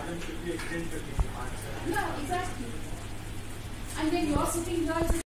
Adam should be extended to the answer. Yeah, exactly. And when you are sitting here,